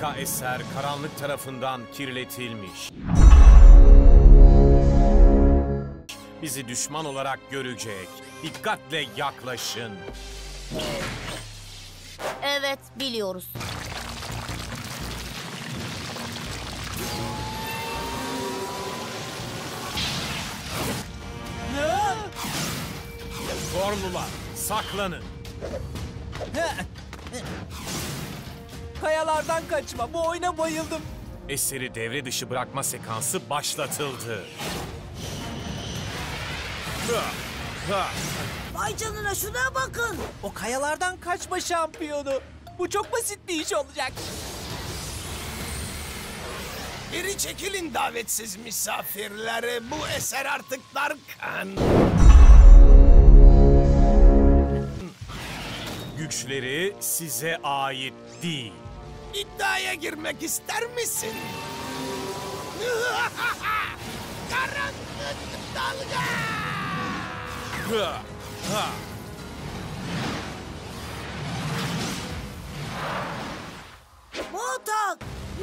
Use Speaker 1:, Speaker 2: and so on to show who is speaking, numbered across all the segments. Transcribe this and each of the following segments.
Speaker 1: Harika eser karanlık tarafından kirletilmiş. Bizi düşman olarak görecek. Dikkatle yaklaşın.
Speaker 2: Evet, biliyoruz.
Speaker 1: Zorlular, saklanın.
Speaker 3: Kayalardan kaçma. Bu oyuna bayıldım.
Speaker 1: Eseri devre dışı bırakma sekansı başlatıldı.
Speaker 2: Vay canına, şuna bakın.
Speaker 3: O kayalardan kaçma şampiyonu. Bu çok basit bir iş olacak.
Speaker 4: Geri çekilin davetsiz misafirler. Bu eser artık Darkan.
Speaker 1: Güçleri size ait değil.
Speaker 4: İddiaya girmek ister misin? Karanlık dalga!
Speaker 2: Motak!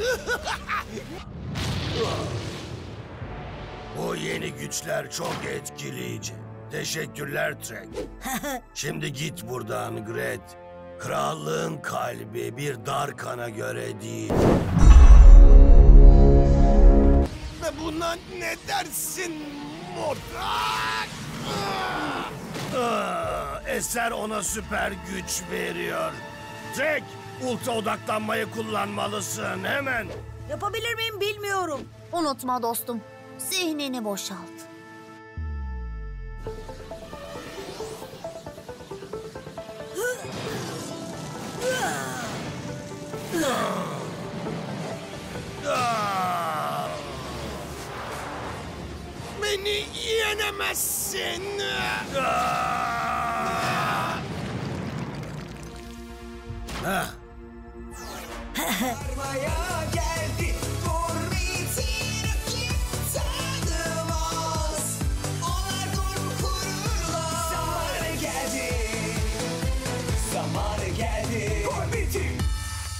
Speaker 4: Bu yeni güçler çok etkileyici. Teşekkürler Trek. Şimdi git buradan Gret. Krallığın kalbi bir Darkan'a göre değil. Ve buna ne dersin Mortak? Eser ona süper güç veriyor. Trek, ultra odaklanmayı kullanmalısın hemen.
Speaker 2: Yapabilir miyim bilmiyorum. Unutma dostum, zihnini boşalt.
Speaker 4: Beni yenemezsin. Heh.
Speaker 5: Varmaya geldi